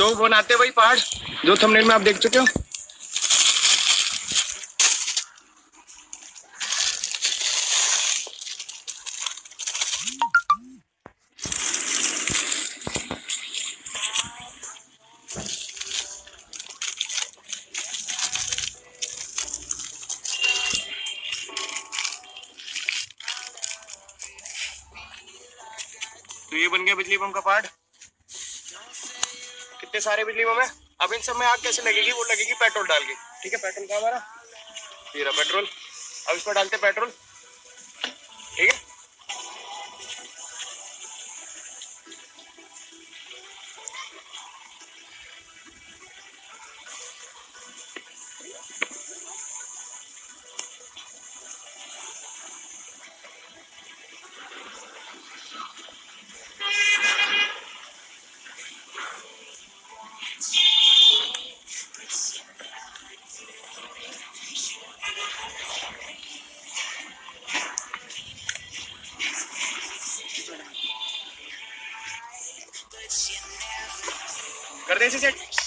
तो बनाते वही पहाड़ जो थंबनेल में आप देख चुके हो। तो ये बन गया बिजली बम का पार्ट। कितने सारे बिजली बम है। अब इन सब में आग कैसे लगेगी, वो लगेगी पेट्रोल डाल के। ठीक है, पेट्रोल कहाँ हमारा, ये रहा पेट्रोल। अब इस पर डालते पेट्रोल। ठीक है, कर दे इसे सेट।